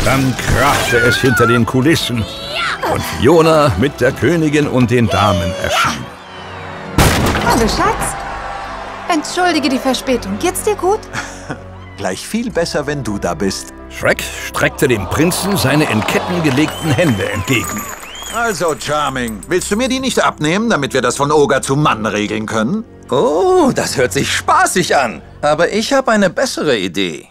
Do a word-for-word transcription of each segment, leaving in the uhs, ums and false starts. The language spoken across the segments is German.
Dann krachte es hinter den Kulissen und Fiona mit der Königin und den Damen erschien. Hallo, Schatz. Entschuldige die Verspätung. Geht's dir gut? Gleich viel besser, wenn du da bist. Shrek streckte dem Prinzen seine in Ketten gelegten Hände entgegen. Also, Charming, willst du mir die nicht abnehmen, damit wir das von Oger zu Mann regeln können? Oh, das hört sich spaßig an. Aber ich habe eine bessere Idee.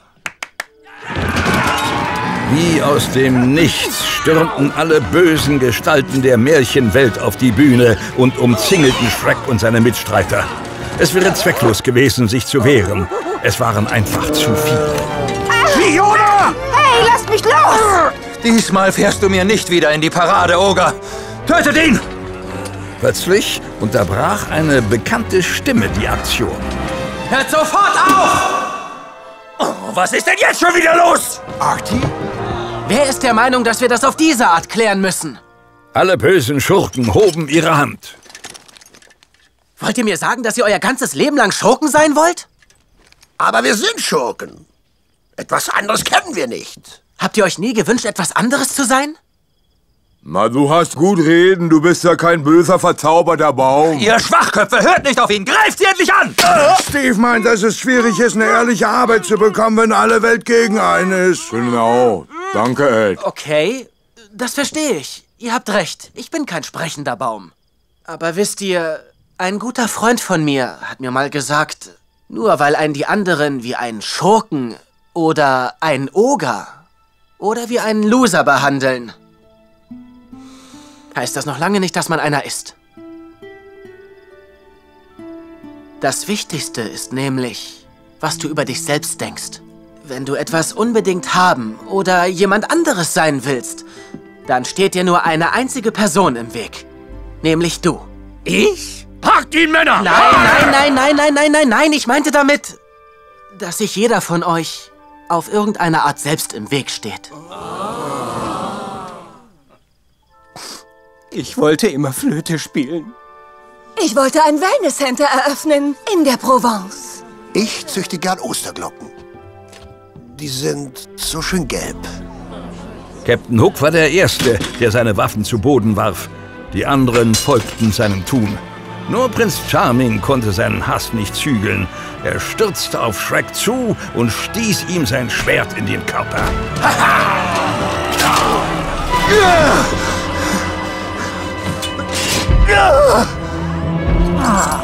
Wie aus dem Nichts stürmten alle bösen Gestalten der Märchenwelt auf die Bühne und umzingelten Shrek und seine Mitstreiter. Es wäre zwecklos gewesen, sich zu wehren. Es waren einfach zu viele. Fiona! Hey, lasst mich los! Diesmal fährst du mir nicht wieder in die Parade, Oger. Tötet ihn! Plötzlich unterbrach eine bekannte Stimme die Aktion. Hört sofort auf! Oh, was ist denn jetzt schon wieder los? Artie? Wer ist der Meinung, dass wir das auf diese Art klären müssen? Alle bösen Schurken hoben ihre Hand. Wollt ihr mir sagen, dass ihr euer ganzes Leben lang Schurken sein wollt? Aber wir sind Schurken. Etwas anderes kennen wir nicht. Habt ihr euch nie gewünscht, etwas anderes zu sein? Na, du hast gut reden. Du bist ja kein böser, verzauberter Baum. Ihr Schwachköpfe, hört nicht auf ihn! Greift sie endlich an! Steve meint, dass es schwierig ist, eine ehrliche Arbeit zu bekommen, wenn alle Welt gegen einen ist. Genau. Danke, Ed. Okay, das verstehe ich. Ihr habt recht. Ich bin kein sprechender Baum. Aber wisst ihr, ein guter Freund von mir hat mir mal gesagt, nur weil einen die anderen wie einen Schurken oder einen Oger oder wie einen Loser behandeln, heißt das noch lange nicht, dass man einer ist. Das Wichtigste ist nämlich, was du über dich selbst denkst. Wenn du etwas unbedingt haben oder jemand anderes sein willst, dann steht dir nur eine einzige Person im Weg. Nämlich du. Ich? Packt ihn, Männer! Nein, nein, nein, nein, nein, nein, nein, nein. Ich meinte damit, dass sich jeder von euch auf irgendeine Art selbst im Weg steht. Ich wollte immer Flöte spielen. Ich wollte ein Wellness-Center eröffnen in der Provence. Ich züchte gern Osterglocken. Die sind so schön gelb. Captain Hook war der Erste, der seine Waffen zu Boden warf. Die anderen folgten seinem Tun. Nur Prinz Charming konnte seinen Hass nicht zügeln. Er stürzte auf Shrek zu und stieß ihm sein Schwert in den Körper. Ah!